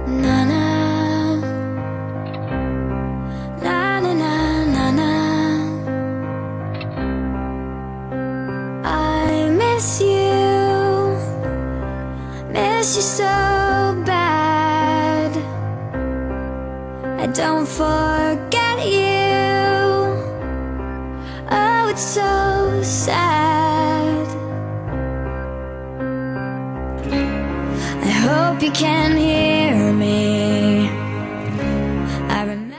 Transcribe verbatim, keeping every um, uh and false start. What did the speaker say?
Na na na na na na na. I miss you, miss you so bad. I don't forget you. Oh, it's so sad. I hope you can hear